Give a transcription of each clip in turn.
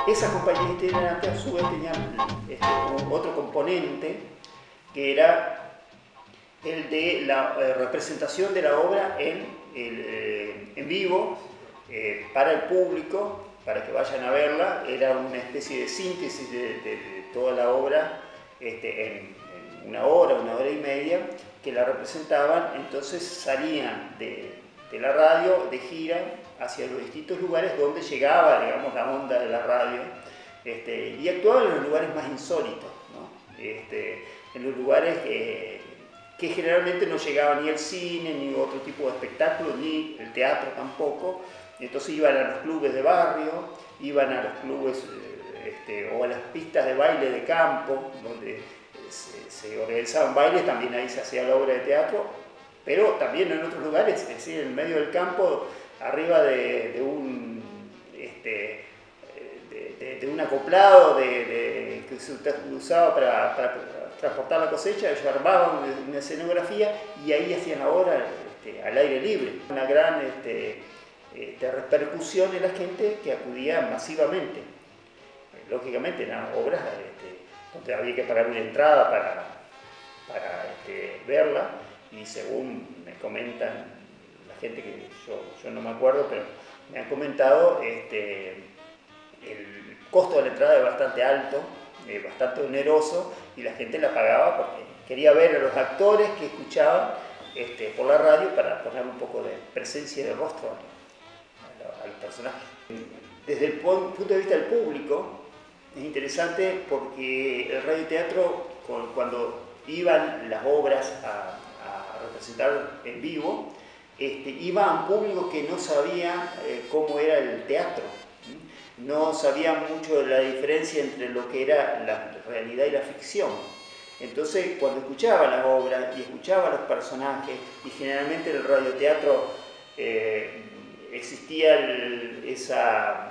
Esas compañías itinerantes a su vez tenían otro componente que era el de la representación de la obra en vivo para el público, para que vayan a verla. Era una especie de síntesis de toda la obra en una hora y media, que la representaban. Entonces salían de la radio de gira hacia los distintos lugares donde llegaba, digamos, la onda de la radio, y actuaban en los lugares más insólitos, ¿no? En los lugares que generalmente no llegaba ni el cine, ni otro tipo de espectáculo, ni el teatro tampoco. Entonces iban a los clubes de barrio, iban a los clubes o a las pistas de baile de campo, donde se organizaban bailes. También ahí se hacía la obra de teatro, pero también en otros lugares, es decir, en medio del campo, arriba de un acoplado que se usaba para transportar la cosecha. Ellos armaban una escenografía y ahí hacían la obra al aire libre. Una gran repercusión en la gente que acudía masivamente. Lógicamente eran obras donde había que pagar una entrada para verla, y según me comentan la gente, que yo no me acuerdo, pero me han comentado, el costo de la entrada es bastante alto, bastante oneroso, y la gente la pagaba porque quería ver a los actores que escuchaban por la radio, para poner un poco de presencia de rostro al personaje. Desde el punto de vista del público, es interesante porque el radioteatro, cuando iban las obras a representar en vivo, iba a un público que no sabía cómo era el teatro, no sabía mucho de la diferencia entre lo que era la realidad y la ficción. Entonces, cuando escuchaba las obras y escuchaba los personajes, y generalmente en el radioteatro existía esa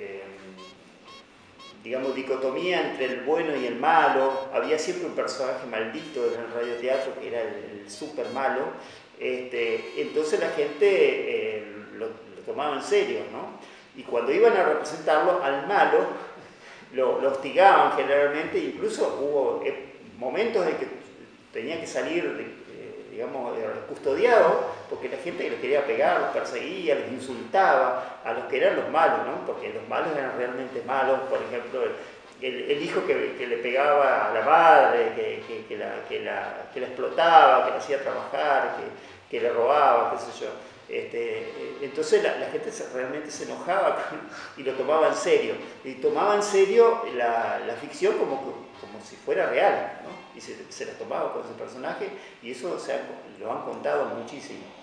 digamos, dicotomía entre el bueno y el malo. Había siempre un personaje maldito en el radioteatro, que era el súper malo. Entonces la gente lo tomaba en serio, ¿no? Y cuando iban a representarlo al malo, lo hostigaban generalmente. Incluso hubo momentos en que tenía que salir, digamos, custodiado, porque la gente les quería pegar, los perseguía, les insultaba a los que eran los malos, ¿no? Porque los malos eran realmente malos. Por ejemplo, el hijo que le pegaba a la madre, que la explotaba, que la hacía trabajar, que le robaba, qué sé yo. Entonces la gente realmente se enojaba y lo tomaba en serio. Y tomaba en serio la ficción como si fuera real, ¿no? Y se la tomaba con ese personaje, y eso lo han contado muchísimo.